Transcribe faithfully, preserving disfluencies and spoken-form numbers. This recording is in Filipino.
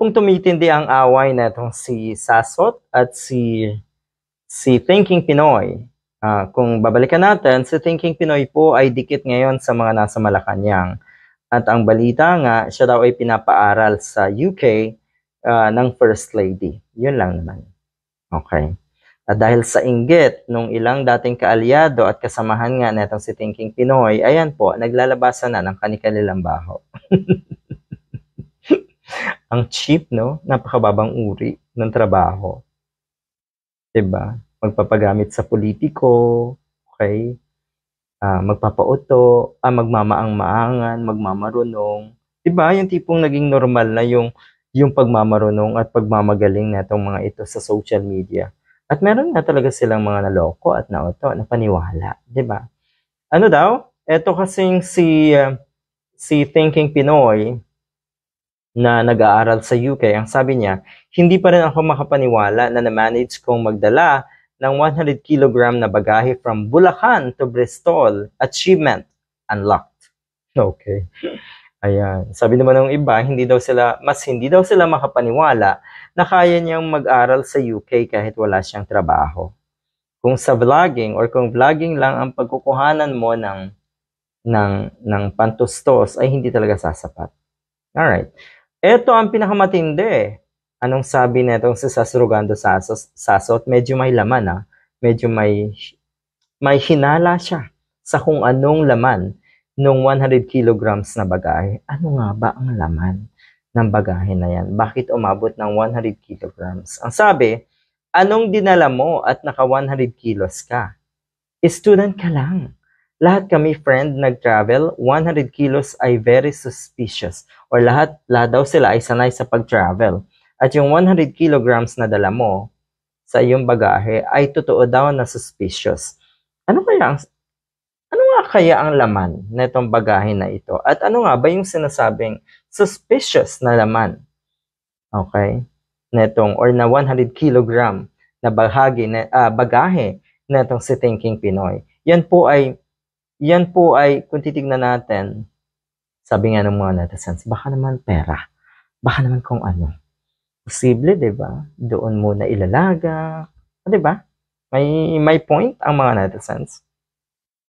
pong tumitindi ang away na itong si Sasot at si si Thinking Pinoy. Uh, kung babalikan natin, si Thinking Pinoy po ay dikit ngayon sa mga nasa Malacanang. At ang balita nga, siya daw ay pinapaaral sa U K uh, ng First Lady. Yun lang naman. Okay. At dahil sa inggit nung ilang dating kaalyado at kasamahan nga netong si Thinking Pinoy, ayan po, naglalabasan na ng kanilang baho. Ang cheap, no? Napakababang uri ng trabaho. Diba? Magpapagamit sa politiko, okay? Uh, magpapauto, ah, magmamaang-maangan, magmamarunong. Diba? Yung tipong naging normal na yung, yung pagmamarunong at pagmamagaling na itong mga ito sa social media. At meron na talaga silang mga naloko at nauto, na paniwala. Diba? Ano daw? Ito kasing si, uh, si Thinking Pinoy na nag-aaral sa U K, ang sabi niya, hindi pa rin ako makapaniwala na na-manage kong magdala ng one hundred kilogram na bagahe from Bulacan to Bristol. Achievement unlocked. Okay. Ayan. Sabi naman ng iba, hindi daw sila, mas hindi daw sila makapaniwala na kaya niyang mag-aral sa U K kahit wala siyang trabaho. Kung sa vlogging or kung vlogging lang ang pagkukuhanan mo ng, ng, ng pantustos ay hindi talaga sasapat. Alright. Ito ang pinakamatindi. Anong sabi netong si Sasrugando Sasot? Medyo may laman, ah. Medyo may, may hinala siya sa kung anong laman ng one hundred kilograms na bagahe. Ano nga ba ang laman ng bagahe na yan? Bakit umabot ng one hundred kilograms? Ang sabi, anong dinala mo at naka one hundred kilos ka? Student ka lang. Lahat kami, friend, nag-travel, one hundred kilos ay very suspicious. Or lahat, lahat daw sila ay sanay sa pag-travel. At yung one hundred kilograms na dala mo sa iyong bagahe ay totoo daw na suspicious. Ano kaya ang, ano nga kaya ang laman na itong bagahe na ito? At ano nga ba yung sinasabing suspicious na laman? Okay? Netong, or na one hundred kilogram na bahagi, na, uh, bagahe na itong si Thinking Pinoy. Yan po ay Yan po ay, kung titignan natin, sabi nga ng mga netizens, baka naman pera. Baka naman kung ano. Posible, di ba? Doon muna ilalaga. Di ba? May, may point ang mga netizens.